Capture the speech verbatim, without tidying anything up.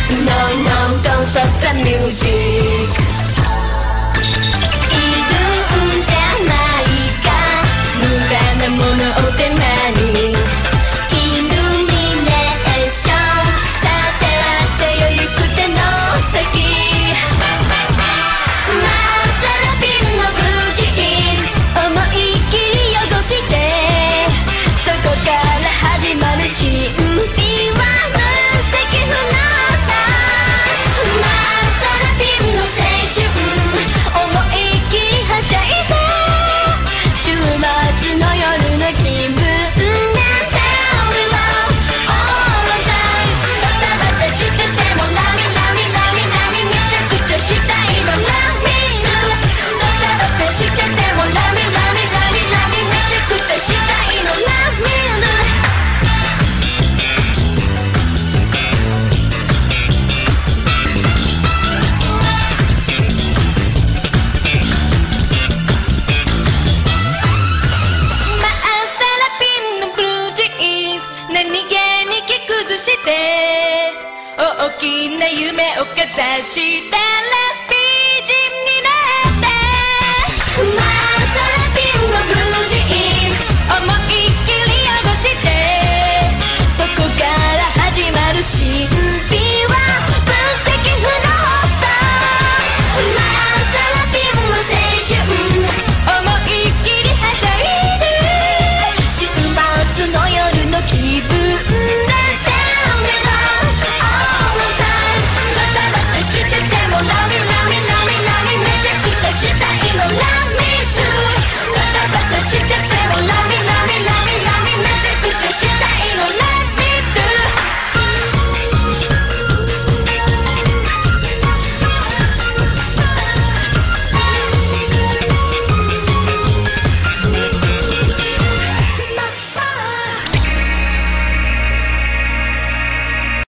No, no, don't stop the music いるんじゃないか無駄なものを手間にイルミネーションさてはせよ行く手の先マサラピンのブルージーズ思いっきり汚してそこから始まる神秘は無責不能さマサラピンの青春思いっきりはしゃいで週末の夜の気分なんて We love all the time バタバタしててもラミラミラミラミめちゃくちゃしたいのラミバタバタしててもラミラミラミラミめちゃくちゃしたいのラミ何気に着崩して大きな夢をかざしたら美人になってマサラピンのブルージーズ思いっきり汚してそこから始まるし